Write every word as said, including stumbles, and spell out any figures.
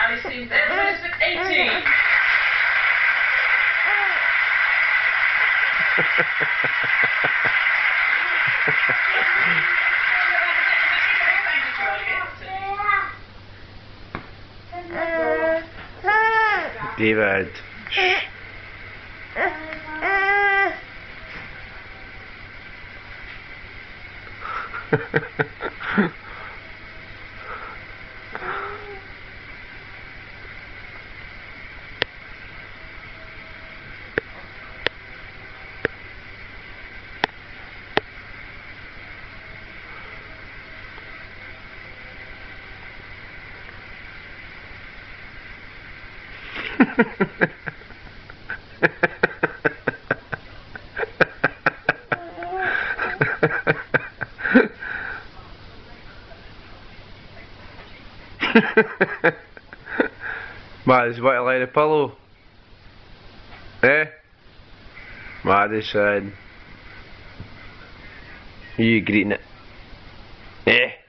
Riley Sims and Elizabeth eighteen. David. Shh. Maddie's wet like a pillow. Eh? Maddie said, you greeting it. Eh?